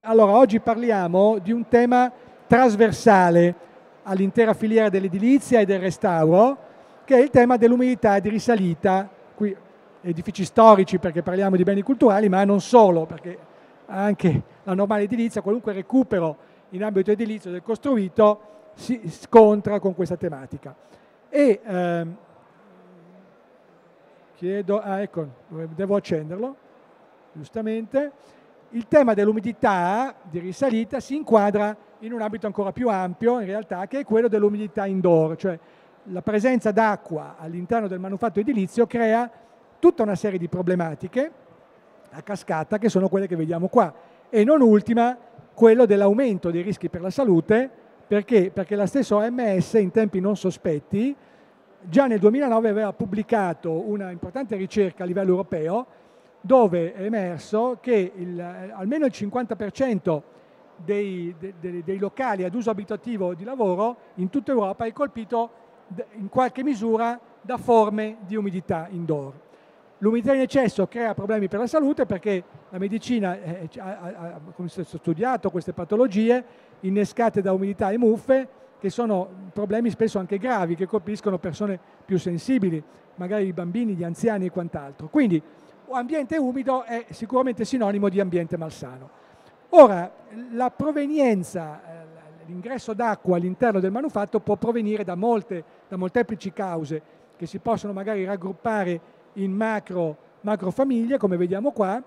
Allora, oggi parliamo di un tema trasversale all'intera filiera dell'edilizia e del restauro, che è il tema dell'umidità di risalita. Qui edifici storici, perché parliamo di beni culturali, ma non solo, perché anche la normale edilizia, qualunque recupero in ambito edilizio del costruito si scontra con questa tematica. E ecco, devo accenderlo, giustamente. Il tema dell'umidità di risalita si inquadra in un ambito ancora più ampio, in realtà, che è quello dell'umidità indoor, cioè la presenza d'acqua all'interno del manufatto edilizio crea tutta una serie di problematiche a cascata, che sono quelle che vediamo qua, e non ultima quello dell'aumento dei rischi per la salute, perché la stessa OMS in tempi non sospetti già nel 2009 aveva pubblicato una importante ricerca a livello europeo, dove è emerso che almeno il 50% dei locali ad uso abitativo di lavoro in tutta Europa è colpito in qualche misura da forme di umidità indoor. L'umidità in eccesso crea problemi per la salute, perché la medicina ha studiato queste patologie innescate da umidità e muffe, che sono problemi spesso anche gravi, che colpiscono persone più sensibili, magari i bambini, gli anziani e quant'altro. Quindi ambiente umido è sicuramente sinonimo di ambiente malsano. Ora, la provenienza, l'ingresso d'acqua all'interno del manufatto può provenire da molteplici cause, che si possono magari raggruppare in macrofamiglie, come vediamo qua,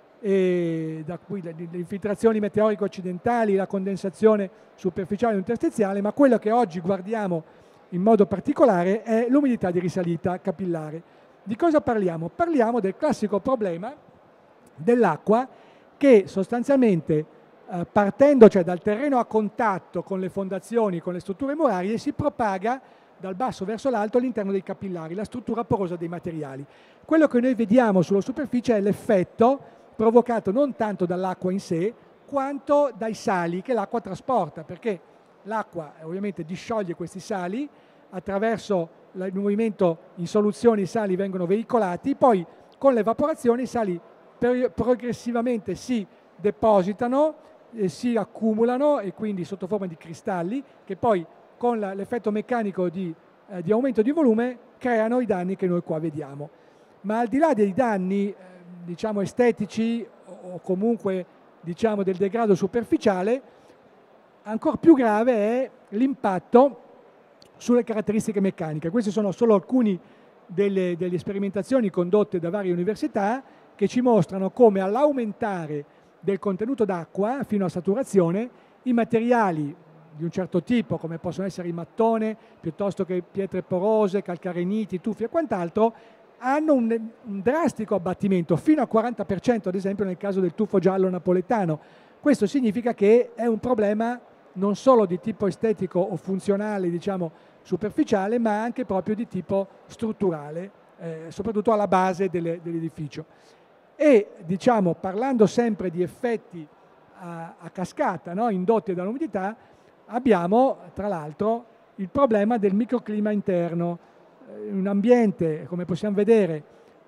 e da cui le infiltrazioni meteorico-occidentali, la condensazione superficiale o interstiziale, ma quello che oggi guardiamo in modo particolare è l'umidità di risalita capillare. Di cosa parliamo? Parliamo del classico problema dell'acqua che sostanzialmente partendo dal terreno a contatto con le fondazioni, con le strutture murarie, si propaga dal basso verso l'alto all'interno dei capillari, la struttura porosa dei materiali. Quello che noi vediamo sulla superficie è l'effetto provocato non tanto dall'acqua in sé, quanto dai sali che l'acqua trasporta, perché l'acqua ovviamente discioglie questi sali attraverso il movimento in soluzione, i sali vengono veicolati, poi con l'evaporazione i sali progressivamente si depositano, si accumulano, e quindi sotto forma di cristalli, che poi con l'effetto meccanico di aumento di volume creano i danni che noi qua vediamo. Ma al di là dei danni diciamo estetici o comunque diciamo del degrado superficiale, ancora più grave è l'impatto sulle caratteristiche meccaniche. Queste sono solo alcune delle sperimentazioni condotte da varie università, che ci mostrano come all'aumentare del contenuto d'acqua fino a saturazione i materiali di un certo tipo, come possono essere il mattone, piuttosto che pietre porose, calcareniti, tuffi e quant'altro, hanno un drastico abbattimento, fino al 40% ad esempio nel caso del tufo giallo napoletano. Questo significa che è un problema non solo di tipo estetico o funzionale, diciamo superficiale, ma anche proprio di tipo strutturale, soprattutto alla base dell'edificio. E diciamo, parlando sempre di effetti a cascata, no, indotti dall'umidità, abbiamo tra l'altro il problema del microclima interno. Un ambiente, come possiamo vedere,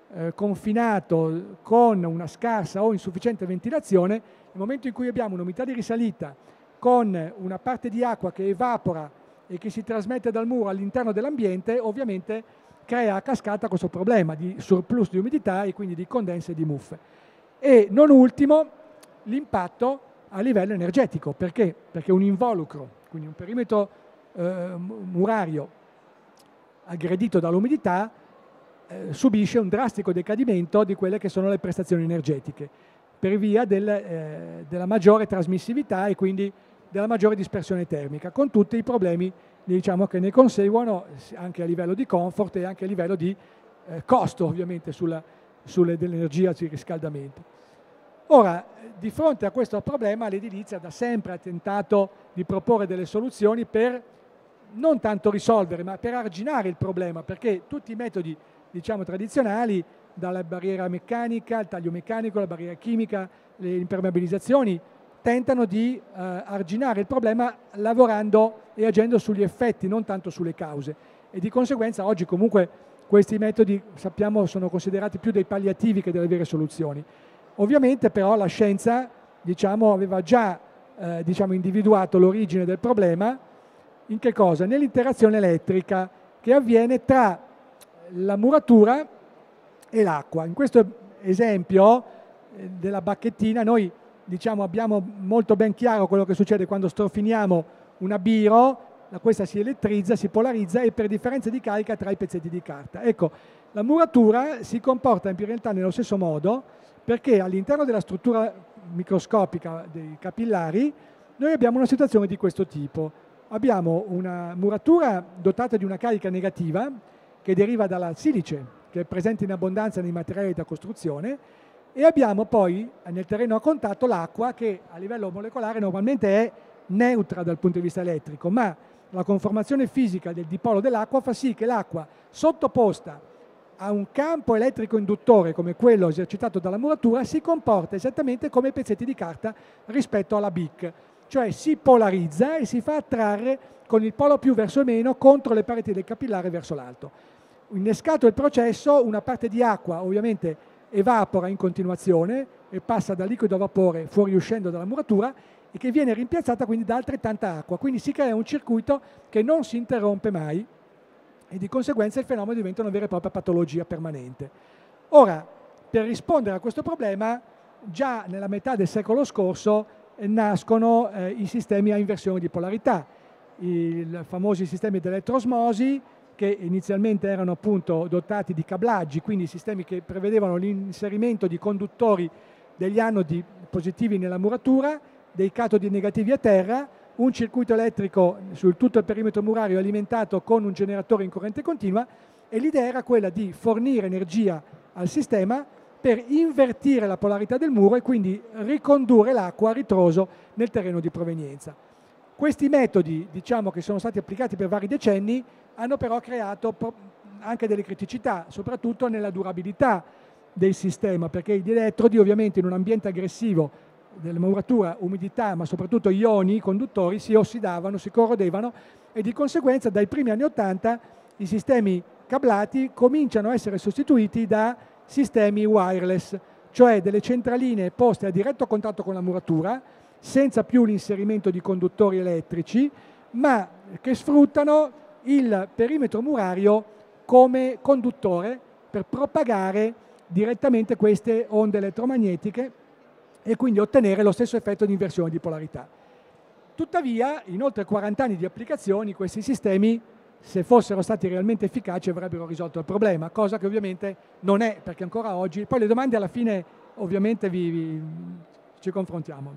confinato con una scarsa o insufficiente ventilazione, nel momento in cui abbiamo un'umidità di risalita con una parte di acqua che evapora e che si trasmette dal muro all'interno dell'ambiente, ovviamente crea a cascata questo problema di surplus di umidità e quindi di condense e di muffe. E non ultimo l'impatto a livello energetico. Perché? Perché un involucro, quindi un perimetro murario aggredito dall'umidità, subisce un drastico decadimento di quelle che sono le prestazioni energetiche, per via della maggiore trasmissività e quindi della maggiore dispersione termica, con tutti i problemi diciamo, che ne conseguono anche a livello di comfort e anche a livello di costo ovviamente dell'energia sul riscaldamento. Ora, di fronte a questo problema l'edilizia da sempre ha tentato di proporre delle soluzioni per non tanto risolvere, ma per arginare il problema, perché tutti i metodi diciamo, tradizionali, dalla barriera meccanica, il taglio meccanico, la barriera chimica, le impermeabilizzazioni, tentano di arginare il problema lavorando e agendo sugli effetti, non tanto sulle cause. E di conseguenza oggi comunque questi metodi, sappiamo, sono considerati più dei palliativi che delle vere soluzioni. Ovviamente però la scienza diciamo, aveva già diciamo, individuato l'origine del problema in che cosa? Nell'interazione elettrica che avviene tra la muratura e l'acqua. In questo esempio della bacchettina noi diciamo, abbiamo molto ben chiaro quello che succede quando strofiniamo una biro, questa si elettrizza, si polarizza e per differenza di carica tra i pezzetti di carta. Ecco, la muratura si comporta in realtà nello stesso modo perché all'interno della struttura microscopica dei capillari noi abbiamo una situazione di questo tipo. Abbiamo una muratura dotata di una carica negativa che deriva dalla silice, che è presente in abbondanza nei materiali da costruzione, e abbiamo poi nel terreno a contatto l'acqua che a livello molecolare normalmente è neutra dal punto di vista elettrico, ma la conformazione fisica del dipolo dell'acqua fa sì che l'acqua sottoposta a un campo elettrico induttore come quello esercitato dalla muratura si comporta esattamente come i pezzetti di carta rispetto alla BIC, cioè si polarizza e si fa attrarre con il polo più verso meno contro le pareti del capillare verso l'alto. Innescato il processo, una parte di acqua ovviamente evapora in continuazione e passa da liquido a vapore fuoriuscendo dalla muratura e che viene rimpiazzata quindi da altrettanta acqua, quindi si crea un circuito che non si interrompe mai e di conseguenza il fenomeno diventa una vera e propria patologia permanente. Ora, per rispondere a questo problema, già nella metà del secolo scorso nascono i sistemi a inversione di polarità, i famosi sistemi di elettrosmosi che inizialmente erano appunto dotati di cablaggi, quindi sistemi che prevedevano l'inserimento di conduttori degli anodi positivi nella muratura, dei catodi negativi a terra, un circuito elettrico su tutto il perimetro murario alimentato con un generatore in corrente continua, e l'idea era quella di fornire energia al sistema per invertire la polarità del muro e quindi ricondurre l'acqua a ritroso nel terreno di provenienza. Questi metodi, diciamo, che sono stati applicati per vari decenni, hanno però creato anche delle criticità, soprattutto nella durabilità del sistema, perché gli elettrodi ovviamente in un ambiente aggressivo della muratura, umidità, ma soprattutto ioni conduttori, si ossidavano, si corrodevano e di conseguenza dai primi anni 80 i sistemi cablati cominciano a essere sostituiti da sistemi wireless, cioè delle centraline poste a diretto contatto con la muratura, senza più l'inserimento di conduttori elettrici, ma che sfruttano il perimetro murario come conduttore per propagare direttamente queste onde elettromagnetiche e quindi ottenere lo stesso effetto di inversione di polarità. Tuttavia, in oltre 40 anni di applicazioni, questi sistemi, se fossero stati realmente efficaci, avrebbero risolto il problema, cosa che ovviamente non è, perché ancora oggi, poi le domande alla fine ovviamente ci confrontiamo.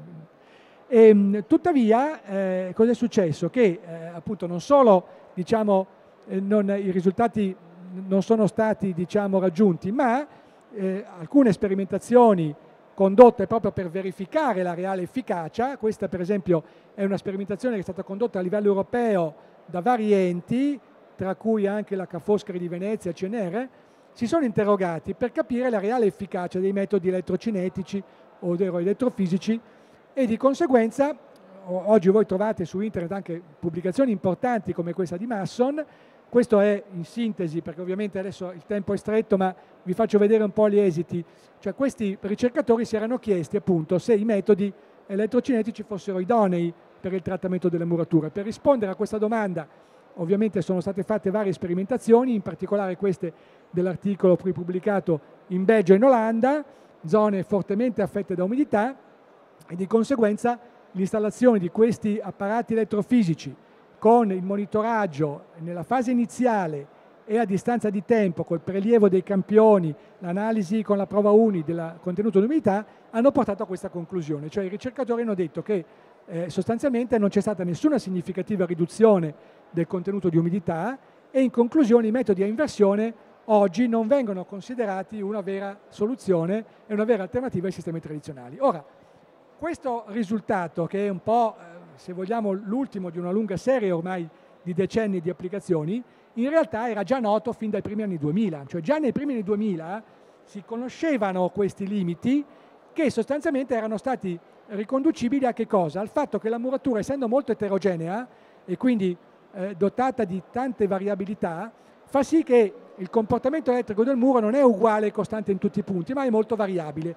Tuttavia, cosa è successo? Che appunto non solo diciamo, i risultati non sono stati diciamo, raggiunti, ma alcune sperimentazioni condotte proprio per verificare la reale efficacia, questa per esempio è una sperimentazione che è stata condotta a livello europeo da vari enti, tra cui anche la Ca' Foscari di Venezia e CNR, si sono interrogati per capire la reale efficacia dei metodi elettrocinetici o elettrofisici e di conseguenza oggi voi trovate su internet anche pubblicazioni importanti come questa di Masson. Questo è in sintesi perché ovviamente adesso il tempo è stretto, ma vi faccio vedere un po' gli esiti. Cioè questi ricercatori si erano chiesti appunto se i metodi elettrocinetici fossero idonei per il trattamento delle murature. Per rispondere a questa domanda ovviamente sono state fatte varie sperimentazioni, in particolare queste dell'articolo poi pubblicato in Belgio e in Olanda, zone fortemente affette da umidità, e di conseguenza l'installazione di questi apparati elettrofisici con il monitoraggio nella fase iniziale e a distanza di tempo col prelievo dei campioni, l'analisi con la prova UNI del contenuto di umidità hanno portato a questa conclusione. Cioè i ricercatori hanno detto che sostanzialmente non c'è stata nessuna significativa riduzione del contenuto di umidità e in conclusione i metodi a inversione oggi non vengono considerati una vera soluzione e una vera alternativa ai sistemi tradizionali. Ora, questo risultato, che è un po', se vogliamo, l'ultimo di una lunga serie ormai di decenni di applicazioni, in realtà era già noto fin dai primi anni 2000. Cioè già nei primi anni 2000 si conoscevano questi limiti che sostanzialmente erano stati riconducibili a che cosa? Al fatto che la muratura, essendo molto eterogenea e quindi dotata di tante variabilità, fa sì che il comportamento elettrico del muro non è uguale e costante in tutti i punti, ma è molto variabile.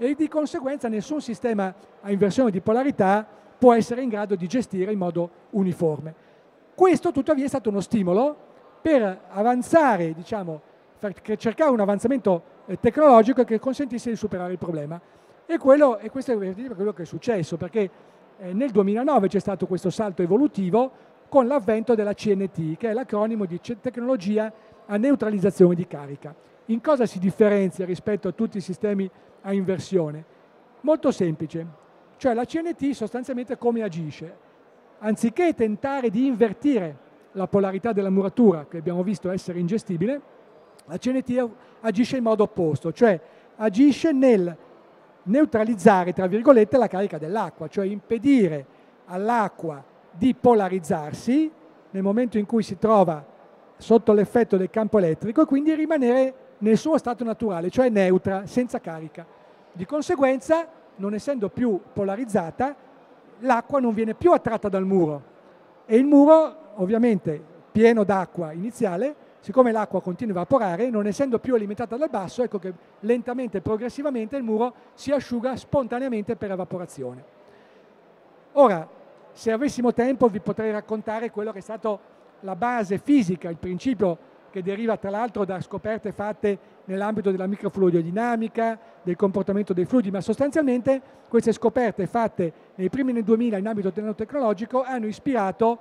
e di conseguenza nessun sistema a inversione di polarità può essere in grado di gestire in modo uniforme. Questo tuttavia è stato uno stimolo per avanzare, diciamo, per cercare un avanzamento tecnologico che consentisse di superare il problema. E questo è quello che è successo, perché nel 2009 c'è stato questo salto evolutivo con l'avvento della CNT, che è l'acronimo di tecnologia a neutralizzazione di carica. In cosa si differenzia rispetto a tutti i sistemi a inversione? Molto semplice, cioè la CNT sostanzialmente come agisce? Anziché tentare di invertire la polarità della muratura, che abbiamo visto essere ingestibile, la CNT agisce in modo opposto, cioè agisce nel neutralizzare, tra virgolette, la carica dell'acqua, cioè impedire all'acqua di polarizzarsi nel momento in cui si trova sotto l'effetto del campo elettrico e quindi rimanere nel suo stato naturale, cioè neutra, senza carica. Di conseguenza, non essendo più polarizzata, l'acqua non viene più attratta dal muro e il muro, ovviamente pieno d'acqua iniziale, siccome l'acqua continua a evaporare, non essendo più alimentata dal basso, ecco che lentamente e progressivamente il muro si asciuga spontaneamente per evaporazione. Ora, se avessimo tempo vi potrei raccontare quello che è stato la base fisica, il principio che deriva tra l'altro da scoperte fatte nell'ambito della microfluidodinamica, del comportamento dei fluidi, ma sostanzialmente queste scoperte fatte nei primi anni 2000 in ambito nanotecnologico hanno ispirato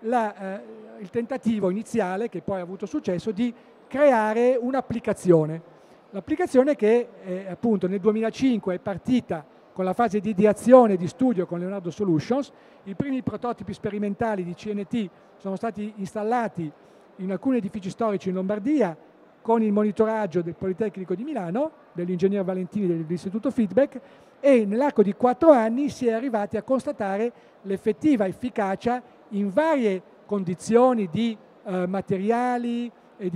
il tentativo iniziale, che poi ha avuto successo, di creare un'applicazione. L'applicazione che appunto nel 2005 è partita con la fase di ideazione e di studio con Leonardo Solutions. I primi prototipi sperimentali di CNT sono stati installati in alcuni edifici storici in Lombardia con il monitoraggio del Politecnico di Milano, dell'ingegner Valentini dell'Istituto Feedback, e nell'arco di 4 anni si è arrivati a constatare l'effettiva efficacia in varie condizioni di materiali,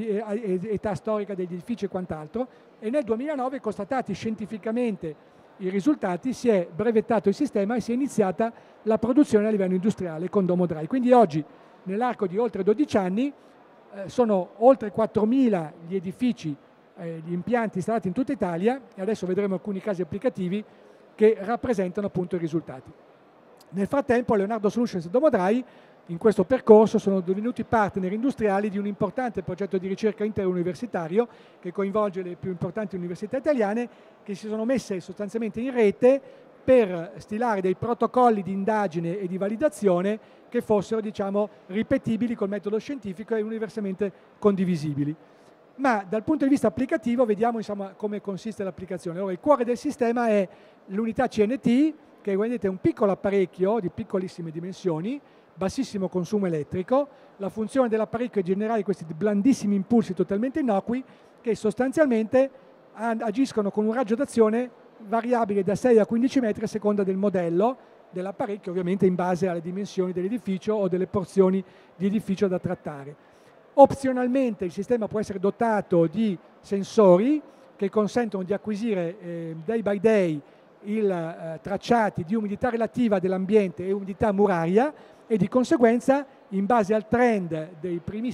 età storica degli edifici e quant'altro, e nel 2009, constatati scientificamente i risultati, si è brevettato il sistema e si è iniziata la produzione a livello industriale con Domo Dry. Quindi oggi, nell'arco di oltre 12 anni, sono oltre 4.000 gli edifici, gli impianti installati in tutta Italia, e adesso vedremo alcuni casi applicativi che rappresentano appunto i risultati. Nel frattempo Leonardo Solutions e Domo Dry in questo percorso sono divenuti partner industriali di un importante progetto di ricerca interuniversitario che coinvolge le più importanti università italiane, che si sono messe sostanzialmente in rete per stilare dei protocolli di indagine e di validazione che fossero, diciamo, ripetibili col metodo scientifico e universalmente condivisibili. Ma dal punto di vista applicativo vediamo, insomma, come consiste l'applicazione. Allora, il cuore del sistema è l'unità CNT, che vedete è un piccolo apparecchio di piccolissime dimensioni, bassissimo consumo elettrico. La funzione dell'apparecchio è generare questi blandissimi impulsi totalmente innocui che sostanzialmente agiscono con un raggio d'azione variabile da 6 a 15 metri a seconda del modello dell'apparecchio, ovviamente in base alle dimensioni dell'edificio o delle porzioni di edificio da trattare. Opzionalmente il sistema può essere dotato di sensori che consentono di acquisire day by day tracciati di umidità relativa dell'ambiente e umidità muraria, e di conseguenza, in base al trend dei primi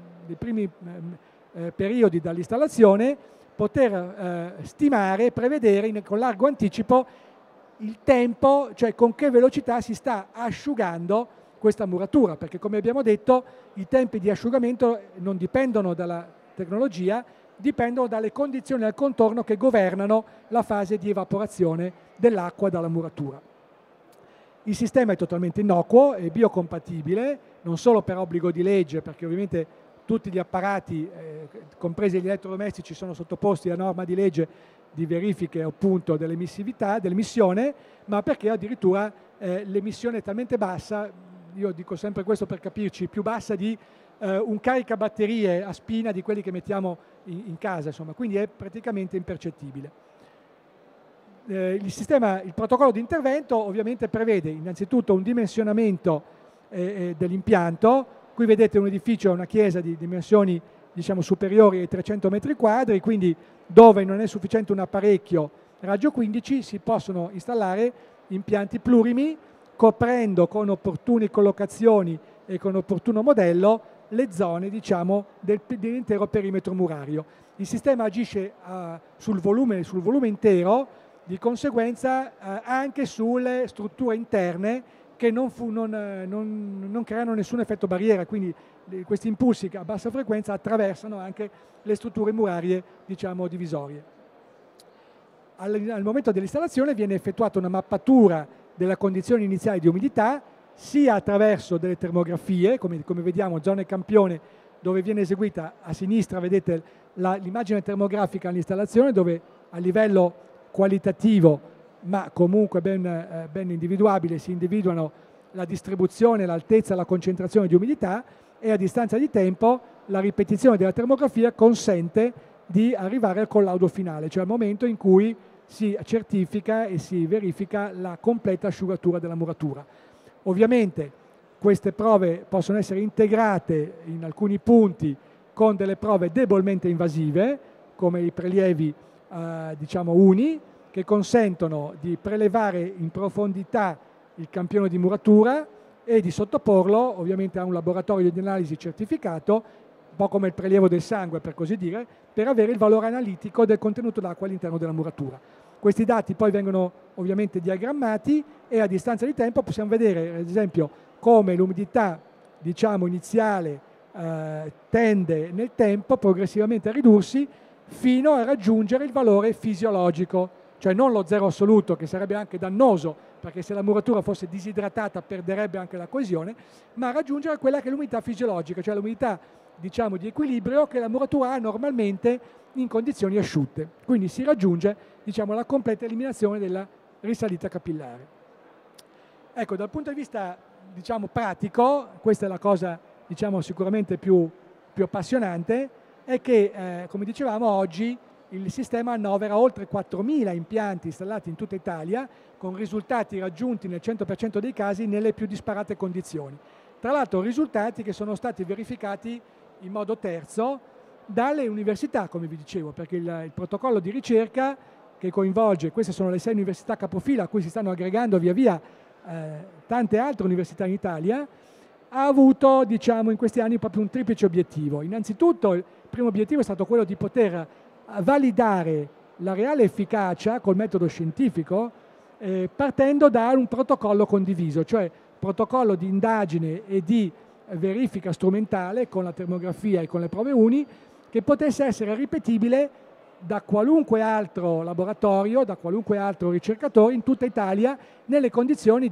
periodi dall'installazione, poter stimare e prevedere con largo anticipo il tempo, cioè con che velocità si sta asciugando questa muratura, perché come abbiamo detto i tempi di asciugamento non dipendono dalla tecnologia, dipendono dalle condizioni al contorno che governano la fase di evaporazione dell'acqua dalla muratura. Il sistema è totalmente innocuo e biocompatibile, non solo per obbligo di legge, perché ovviamente tutti gli apparati, compresi gli elettrodomestici, sono sottoposti a norma di legge di verifiche appunto dell'emissione, ma perché addirittura l'emissione è talmente bassa, io dico sempre questo per capirci, più bassa di un caricabatterie a spina di quelli che mettiamo in casa, insomma, quindi è praticamente impercettibile. Il protocollo di intervento ovviamente prevede innanzitutto un dimensionamento dell'impianto. Qui vedete un edificio, una chiesa di dimensioni, diciamo, superiori ai 300 metri quadri, quindi dove non è sufficiente un apparecchio raggio 15 si possono installare impianti plurimi, coprendo con opportune collocazioni e con opportuno modello le zone, diciamo, dell'intero perimetro murario. Il sistema agisce sul volume intero, di conseguenza anche sulle strutture interne che non creano nessun effetto barriera, quindi questi impulsi a bassa frequenza attraversano anche le strutture murarie, diciamo, divisorie. Al momento dell'installazione viene effettuata una mappatura della condizione iniziale di umidità, sia attraverso delle termografie, come vediamo, zone campione, dove viene eseguita a sinistra, vedete l'immagine termografica all'installazione, dove a livello qualitativo, ma comunque ben individuabile, si individuano la distribuzione, l'altezza, la concentrazione di umidità, e a distanza di tempo la ripetizione della termografia consente di arrivare al collaudo finale, cioè al momento in cui si certifica e si verifica la completa asciugatura della muratura. Ovviamente queste prove possono essere integrate in alcuni punti con delle prove debolmente invasive, come i prelievi diciamo uni, che consentono di prelevare in profondità il campione di muratura e di sottoporlo ovviamente a un laboratorio di analisi certificato, un po' come il prelievo del sangue per così dire, per avere il valore analitico del contenuto d'acqua all'interno della muratura. Questi dati poi vengono ovviamente diagrammati e a distanza di tempo possiamo vedere ad esempio come l'umidità, diciamo, iniziale tende nel tempo progressivamente a ridursi fino a raggiungere il valore fisiologico, cioè non lo zero assoluto, che sarebbe anche dannoso, perché se la muratura fosse disidratata perderebbe anche la coesione, ma raggiungere quella che è l'umidità fisiologica, cioè l'umidità, diciamo, di equilibrio che la muratura ha normalmente in condizioni asciutte. Quindi si raggiunge, diciamo, la completa eliminazione della risalita capillare. Ecco, dal punto di vista, diciamo, pratico, questa è la cosa, diciamo, sicuramente più appassionante, è che, come dicevamo, oggi il sistema annovera oltre 4.000 impianti installati in tutta Italia, con risultati raggiunti nel 100% dei casi nelle più disparate condizioni. Tra l'altro risultati che sono stati verificati in modo terzo dalle università, come vi dicevo, perché il protocollo di ricerca che coinvolge, queste sono le 6 università capofila a cui si stanno aggregando via via tante altre università in Italia, ha avuto, diciamo, in questi anni proprio un triplice obiettivo. Innanzitutto il primo obiettivo è stato quello di poter validare la reale efficacia col metodo scientifico partendo da un protocollo condiviso, cioè protocollo di indagine e di verifica strumentale con la termografia e con le prove uni, che potesse essere ripetibile da qualunque altro laboratorio, da qualunque altro ricercatore in tutta Italia nelle condizioni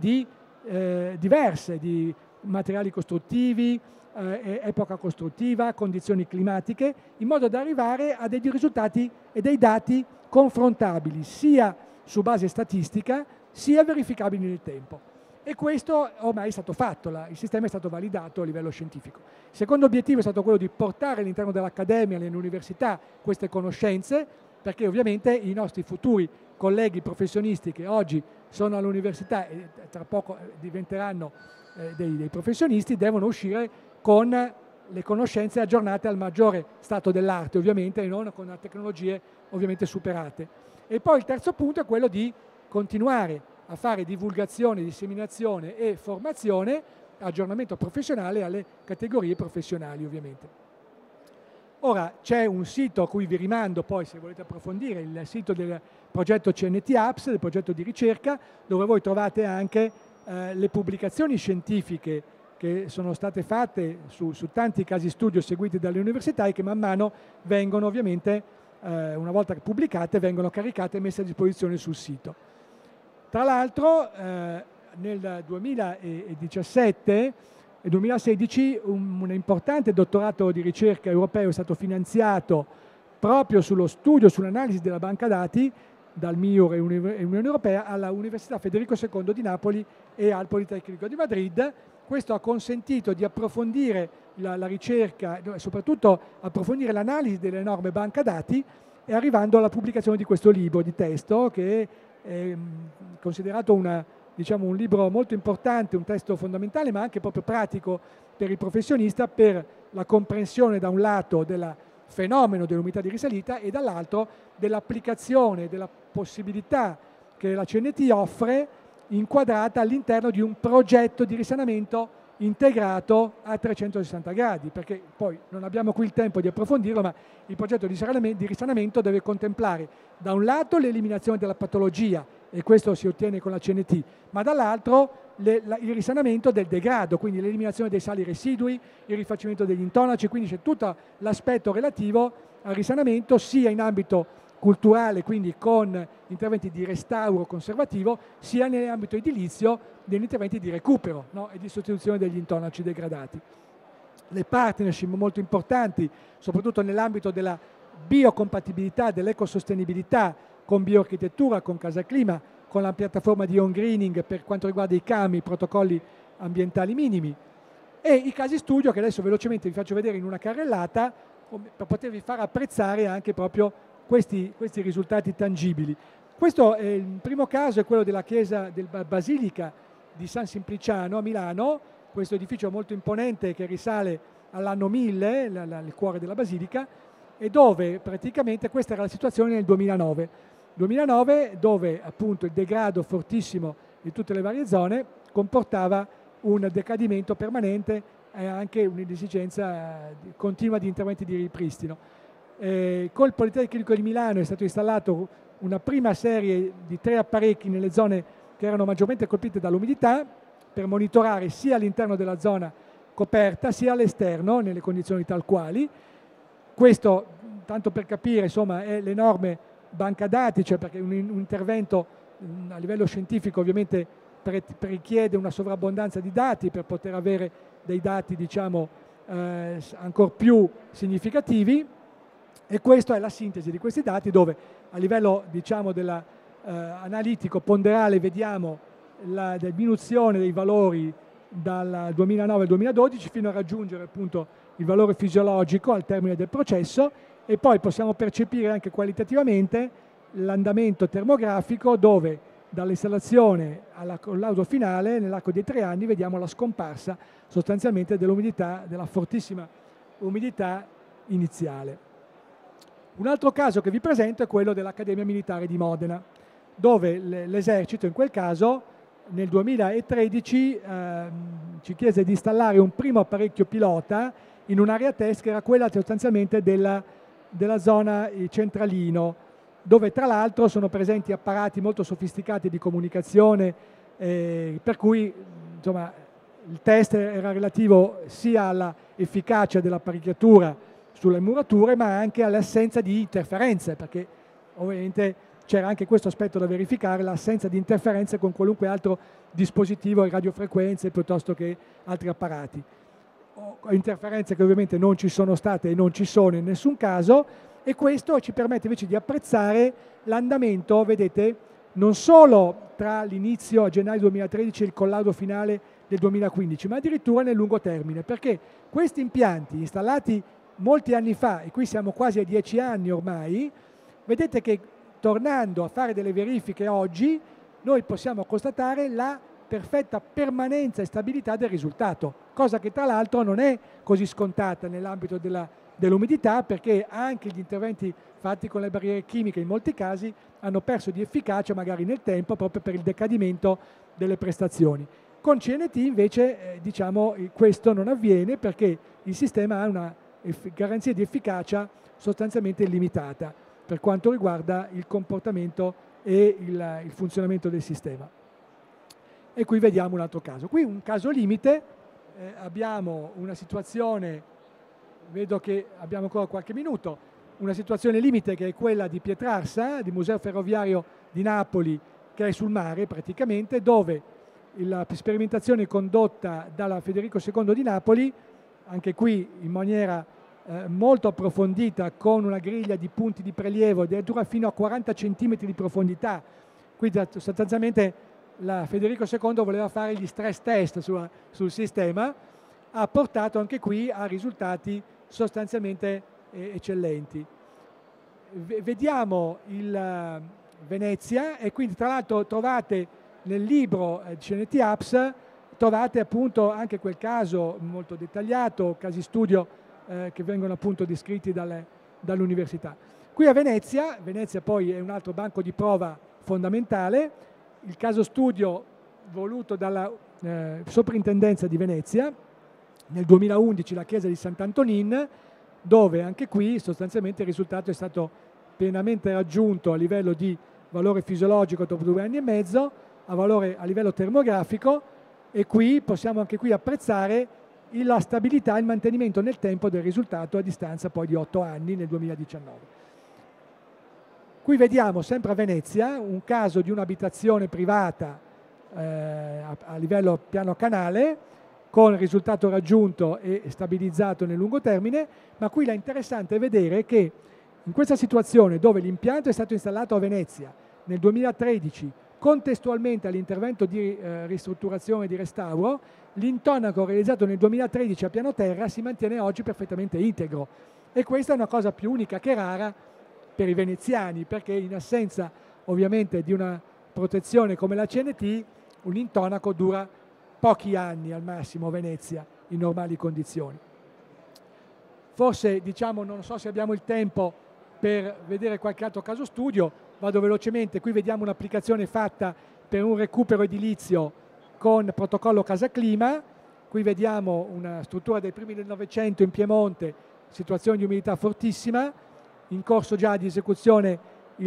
diverse di materiali costruttivi, epoca costruttiva, condizioni climatiche, in modo da arrivare a dei risultati e dei dati confrontabili sia su base statistica sia verificabili nel tempo. E questo ormai è stato fatto, il sistema è stato validato a livello scientifico. Il secondo obiettivo è stato quello di portare all'interno dell'accademia, nelle università, queste conoscenze, perché ovviamente i nostri futuri colleghi professionisti che oggi sono all'università e tra poco diventeranno dei professionisti, devono uscire con le conoscenze aggiornate al maggiore stato dell'arte, ovviamente, e non con tecnologie ovviamente superate. E poi il terzo punto è quello di continuare a fare divulgazione, disseminazione e formazione, aggiornamento professionale alle categorie professionali ovviamente. Ora c'è un sito a cui vi rimando poi se volete approfondire, il sito del progetto CNT Apps, del progetto di ricerca, dove voi trovate anche le pubblicazioni scientifiche che sono state fatte su tanti casi studio seguiti dalle università e che man mano vengono ovviamente, una volta pubblicate, vengono caricate e messe a disposizione sul sito. Tra l'altro nel 2017 e 2016 un importante dottorato di ricerca europeo è stato finanziato proprio sullo studio, sull'analisi della banca dati dal MIUR e Unione Europea alla Università Federico II di Napoli e al Politecnico di Madrid. Questo ha consentito di approfondire la ricerca e soprattutto approfondire l'analisi delle enorme banca dati e arrivando alla pubblicazione di questo libro di testo che è considerato un libro molto importante, un testo fondamentale ma anche proprio pratico per il professionista per la comprensione da un lato del fenomeno dell'umidità di risalita e dall'altro dell'applicazione, della possibilità che la CNT offre inquadrata all'interno di un progetto di risanamento integrato a 360 gradi, perché poi non abbiamo qui il tempo di approfondirlo, ma il progetto di risanamento deve contemplare da un lato l'eliminazione della patologia, e questo si ottiene con la CNT, ma dall'altro il risanamento del degrado, quindi l'eliminazione dei sali residui, il rifacimento degli intonaci, quindi c'è tutto l'aspetto relativo al risanamento sia in ambito culturale, quindi con interventi di restauro conservativo, sia nell'ambito edilizio degli interventi di recupero, no? E di sostituzione degli intonaci degradati. Le partnership molto importanti, soprattutto nell'ambito della biocompatibilità, dell'ecosostenibilità, con bioarchitettura, con Casa Clima, con la piattaforma di on greening per quanto riguarda i CAMI, i protocolli ambientali minimi, e i casi studio che adesso velocemente vi faccio vedere in una carrellata per potervi far apprezzare anche proprio questi risultati tangibili. Questo è il primo caso, è quello della chiesa della Basilica di San Simpliciano a Milano, questo edificio molto imponente che risale all'anno 1000, il cuore della Basilica, e dove praticamente questa era la situazione nel 2009, dove appunto il degrado fortissimo di tutte le varie zone comportava un decadimento permanente e anche un'esigenza continua di interventi di ripristino. Col Politecnico di Milano è stato installato una prima serie di 3 apparecchi nelle zone che erano maggiormente colpite dall'umidità per monitorare sia all'interno della zona coperta sia all'esterno nelle condizioni tal quali. Questo, tanto per capire, insomma, è l'enorme banca dati, cioè perché un intervento a livello scientifico ovviamente richiede una sovrabbondanza di dati per poter avere dei dati, diciamo, ancora più significativi, e questa è la sintesi di questi dati, dove a livello, diciamo, analitico ponderale vediamo la diminuzione dei valori dal 2009 al 2012 fino a raggiungere appunto il valore fisiologico al termine del processo, e poi possiamo percepire anche qualitativamente l'andamento termografico, dove dall'installazione al collaudo finale nell'arco dei 3 anni vediamo la scomparsa sostanzialmente dell'umidità, della fortissima umidità iniziale. Un altro caso che vi presento è quello dell'Accademia Militare di Modena, dove l'esercito in quel caso nel 2013 ci chiese di installare un primo apparecchio pilota in un'area test che era quella sostanzialmente della zona centralino, dove tra l'altro sono presenti apparati molto sofisticati di comunicazione, per cui insomma il test era relativo sia all'efficacia dell'apparecchiatura sulle murature, ma anche all'assenza di interferenze, perché ovviamente c'era anche questo aspetto da verificare, l'assenza di interferenze con qualunque altro dispositivo e radiofrequenze piuttosto che altri apparati. Interferenze che ovviamente non ci sono state e non ci sono in nessun caso, e questo ci permette invece di apprezzare l'andamento, vedete, non solo tra l'inizio a gennaio 2013 e il collaudo finale del 2015, ma addirittura nel lungo termine, perché questi impianti installati molti anni fa, e qui siamo quasi a 10 anni ormai, vedete che tornando a fare delle verifiche oggi noi possiamo constatare la perfetta permanenza e stabilità del risultato, cosa che tra l'altro non è così scontata nell'ambito dell'umidità, perché anche gli interventi fatti con le barriere chimiche in molti casi hanno perso di efficacia magari nel tempo proprio per il decadimento delle prestazioni. Con CNT invece diciamo questo non avviene, perché il sistema ha una garanzia di efficacia sostanzialmente illimitata per quanto riguarda il comportamento e il funzionamento del sistema. E qui vediamo un altro caso. Qui un caso limite, abbiamo una situazione, vedo che abbiamo ancora qualche minuto, una situazione limite che è quella di Pietrarsa, di Museo Ferroviario di Napoli, che è sul mare praticamente, dove la sperimentazione condotta dalla Federico II di Napoli, anche qui in maniera molto approfondita, con una griglia di punti di prelievo addirittura fino a 40 cm di profondità. Quindi sostanzialmente la Federico II voleva fare gli stress test sul sistema, ha portato anche qui a risultati sostanzialmente eccellenti. Vediamo il Venezia, e quindi tra l'altro trovate nel libro CNT Apps, trovate appunto anche quel caso molto dettagliato, casi studio che vengono appunto descritti dall'università. Qui a Venezia poi è un altro banco di prova fondamentale, il caso studio voluto dalla soprintendenza di Venezia, nel 2011 la chiesa di Sant'Antonin, dove anche qui sostanzialmente il risultato è stato pienamente raggiunto a livello di valore fisiologico dopo 2 anni e mezzo, a livello termografico, e qui possiamo anche qui apprezzare la stabilità e il mantenimento nel tempo del risultato a distanza poi di 8 anni nel 2019. Qui vediamo sempre a Venezia un caso di un'abitazione privata a livello piano canale con risultato raggiunto e stabilizzato nel lungo termine, ma qui l'interessante è vedere che in questa situazione dove l'impianto è stato installato a Venezia nel 2013 contestualmente all'intervento di ristrutturazione e di restauro, l'intonaco realizzato nel 2013 a piano terra si mantiene oggi perfettamente integro, e questa è una cosa più unica che rara per i veneziani, perché in assenza ovviamente di una protezione come la CNT, un intonaco dura pochi anni al massimo a Venezia in normali condizioni. Forse non so se abbiamo il tempo per vedere qualche altro caso studio, vado velocemente. Qui vediamo un'applicazione fatta per un recupero edilizio con protocollo Casa Clima. Qui vediamo una struttura dei primi del Novecento in Piemonte, situazione di umidità fortissima, in corso già di esecuzione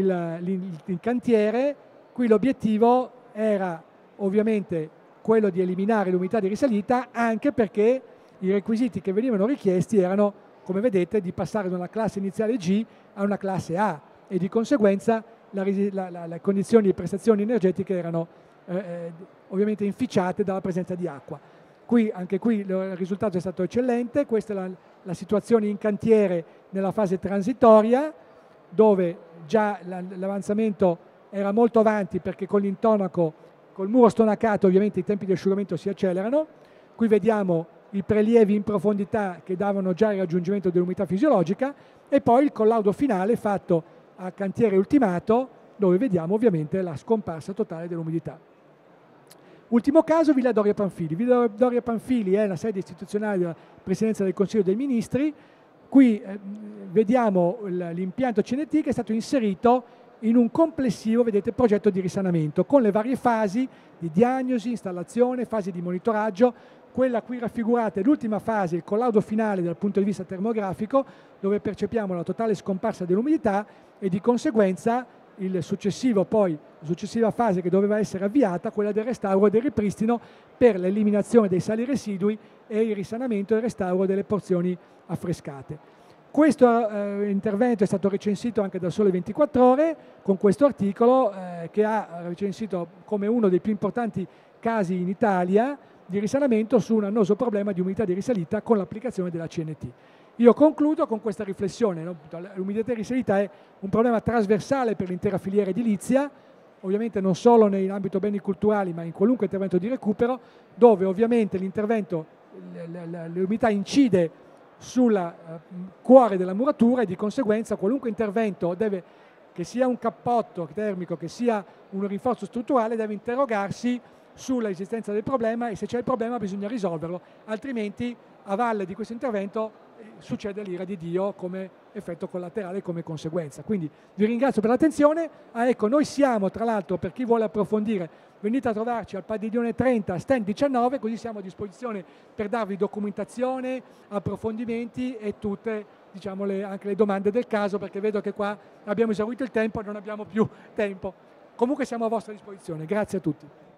il cantiere. Qui l'obiettivo era ovviamente quello di eliminare l'umidità di risalita, anche perché i requisiti che venivano richiesti erano, come vedete, di passare da una classe iniziale G a una classe A, e di conseguenza le condizioni di prestazioni energetiche erano ovviamente inficiate dalla presenza di acqua. Anche qui il risultato è stato eccellente. Questa è la situazione in cantiere nella fase transitoria, dove già l'avanzamento era molto avanti, perché con l'intonaco, col muro stonacato, ovviamente i tempi di asciugamento si accelerano. Qui vediamo i prelievi in profondità che davano già il raggiungimento dell'umidità fisiologica, e poi il collaudo finale fatto a cantiere ultimato, dove vediamo ovviamente la scomparsa totale dell'umidità. Ultimo caso, Villa Doria Pamphili. Villa Doria Pamphili è la sede istituzionale della Presidenza del Consiglio dei Ministri. Qui vediamo l'impianto CNT che è stato inserito in un complessivo, vedete, progetto di risanamento con le varie fasi di diagnosi, installazione, fasi di monitoraggio. Quella qui raffigurata è l'ultima fase, il collaudo finale dal punto di vista termografico, dove percepiamo la totale scomparsa dell'umidità, e di conseguenza la successiva fase che doveva essere avviata, quella del restauro e del ripristino per l'eliminazione dei sali residui e il risanamento e il restauro delle porzioni affrescate. Questo intervento è stato recensito anche da Sole 24 Ore con questo articolo che ha recensito come uno dei più importanti casi in Italia di risanamento su un annoso problema di umidità di risalita con l'applicazione della CNT. Io concludo con questa riflessione. L'umidità di risalita è un problema trasversale per l'intera filiera edilizia, ovviamente non solo nell'ambito beni culturali, ma in qualunque intervento di recupero, dove ovviamente l'umidità incide sul cuore della muratura, e di conseguenza qualunque intervento che sia un cappotto termico, che sia un rinforzo strutturale, deve interrogarsi sull'esistenza del problema, e se c'è il problema bisogna risolverlo, altrimenti a valle di questo intervento succede l'ira di Dio come effetto collaterale, come conseguenza. Quindi vi ringrazio per l'attenzione. Ecco, noi siamo, tra l'altro, per chi vuole approfondire, venite a trovarci al padiglione 30, stand 19, così siamo a disposizione per darvi documentazione, approfondimenti e tutte, anche le domande del caso, perché vedo che qua abbiamo esaurito il tempo e non abbiamo più tempo. Comunque siamo a vostra disposizione. Grazie a tutti.